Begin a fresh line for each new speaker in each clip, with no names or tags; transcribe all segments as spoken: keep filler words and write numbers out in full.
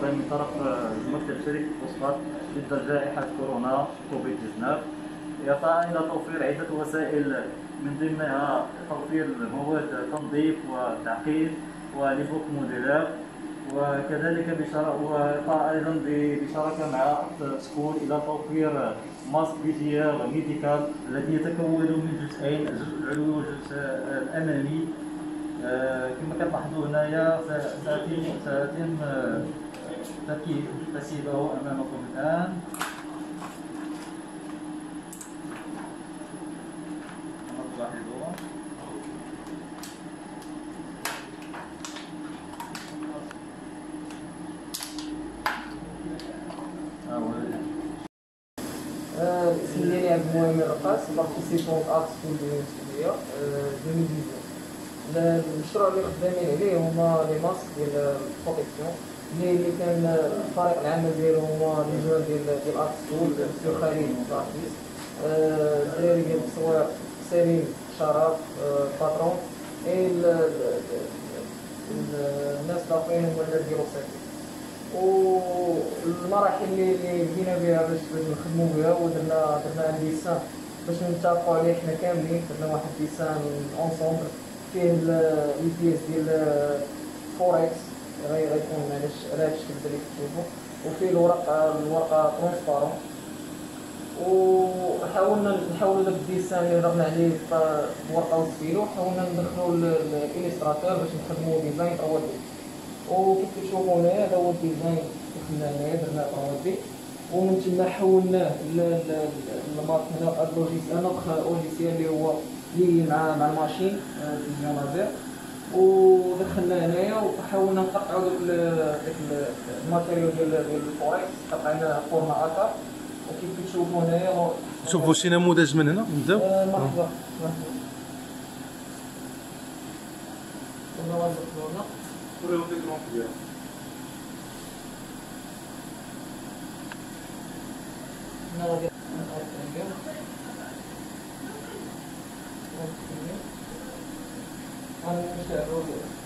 المتابعة من طرف مكتب شركة فوسفات ضد جائحة كورونا كوفيد تسعة عشر، يسعى إلى توفير عدة وسائل من ضمنها توفير مواد تنظيف وتعقيم وليفوك موديلات، وكذلك ويقع أيضا بشراكة مع سكول إلى توفير ماسك فيزيير ميديكال الذي يتكون من جزئين، الجزء العلوي والجزء الأمامي. آه كما كتلاحظوا هنايا سيتم سيتم تركيب تركيبه امامكم الان. كما تلاحظون
اسمي ديالي عبد المؤمن الرقاص، بارتيسيبون ارت سكول ديال السعوديه ألفين وثمانية. المشروع اللي خدامين عليه هما لي ماسك ديال البروتيكسيون اللي اللي كان الفريق العمل ديالو هما لي جوان ديال ديال ارت سكول، السي خالد الارتيست، الدراري ديال التصوير سليم شرف باترون، اي الناس الاخرين هما اللي ديالو صافي. والمراحل اللي بدينا بها باش باش نخدموا بها ودرنا درنا ان ديسان باش نتفقوا عليه حنا كاملين. درنا واحد ديسان اونسومبل فيه لي بيس ديال فوركس غيكون على هذا الشكل اللي كتشوفوا، وفيه الورق الورقه ترونسبارون. وحاولنا نحاولوا داك الديسان اللي هضرنا عليه بورقه وستيلو، حاولنا ندخلوا الاليستراتور باش نخدموا ديزاين ثري دي. وكيف كتشوفوا هنايا هذا هو الديزاين اللي خدمنا هنايا، درنا ثري دي ومن تما حولناه للمارك هنا هاد اللوجيسيال ان اوتر لوجيسيال اللي هو لي مع مع الماشين فيزيونافير، ودخلنا هنايا وحاولنا نقطعوا داك الماتيريال ديال ديال الفوركس، قطعناه فورما اكار. وكيف كتشوفوا هنايا
شوفوا شي نموذج من هنا نبداو.
مرحبا مرحبا. كنا وظفنا
وريو تيكرون ديالها
هنا غادي نقطعو غنشتغلو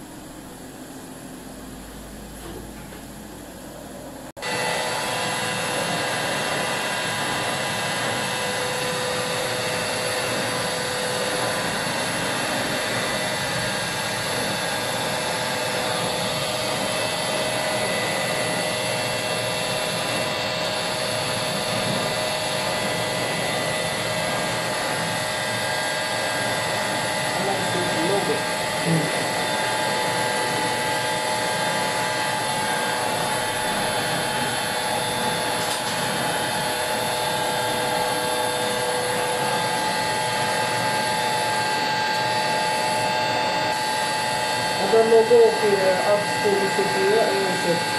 هذا اللوغو فيه ارت سكول السعوديه ايوا سير.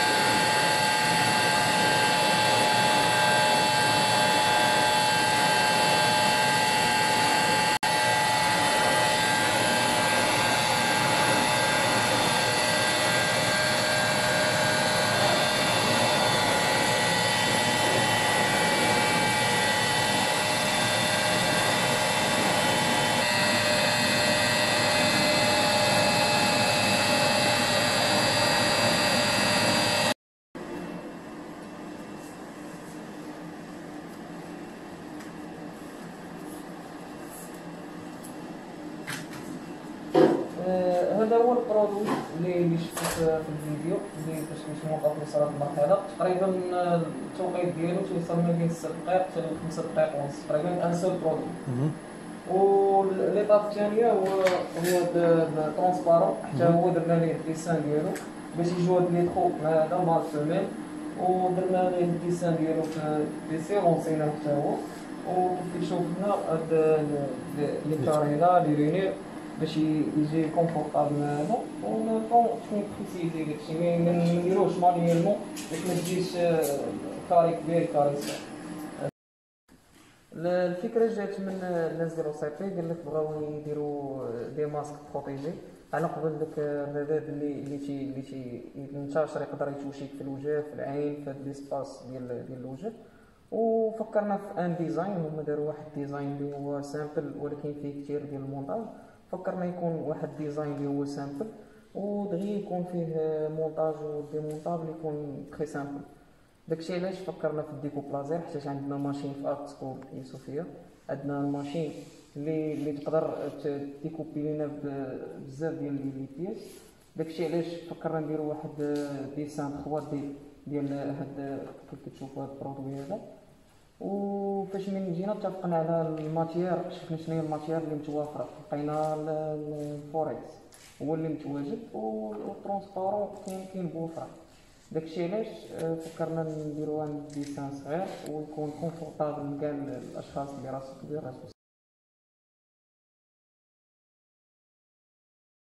هذا هو البرودوي اللي اللي شفتو في الفيديو اللي باش باش موقف في صالة المرحلة. تقريبا التوقيت ديالو تيوصل ما بين ست دقائق حتى لخمسة دقائق ونص، تقريبا ان سول برودوي. والليطاب الثانية هو هو الترونسبارون، حتى هو درنا ليه الديسان ديالو باش يجيو هاد لي تخو مع هذا مع الفيميل، ودرنا ليه الديسان ديالو في بيسي ونصيناه حتى هو. وكيف شوفنا هاد لي كارينا لي رينير باش يجي كونفورطابل معنا، ونبقاو شويه بريسيزي داكشي ما نديروهش مانييرمون باش ما تجيش كاري كبير كاري صغير. الفكره جات من الناس ديال وسيطي، قال لك بغاو يديروا دي ماسك بروتيجي على قبل داك الرذاذ اللي اللي تي اللي تينتشر يقدر يتوشيك في الوجه في العين في هاد ليسباس ديال ديال الوجه. وفكرنا في ان ديزاين، هما داروا واحد ديزاين اللي هو سامبل ولكن فيه كثير ديال المونتاج. فكرنا يكون واحد ديزاين اللي هو سامبل ودغيا يكون فيه مونتاج وديمونطابل، يكون تري سامبل. داكشي علاش فكرنا في الديكوبلازير، حيت عندنا ماشين في ارت سكول يوسفيه، عندنا الماشين اللي اللي تقدر تيكوبي لينا بزاف ديال لي بياس. داكشي علاش فكرنا نديرو واحد ديسان ثري دي ديال هاد كيف كتشوفوا هاد البرودوي هذا. وفاش من جينا اتفقنا على الماتيير، شفنا شنو هي الماتيير اللي متوافره، لقينا الفوركس هو اللي متواجد والترونسبارون كاين كاين بوفره. داكشي علاش فكرنا نديرو واحد ديسان صغير ويكون كونفورطابل لكاع الاشخاص اللي راسو كبير راسو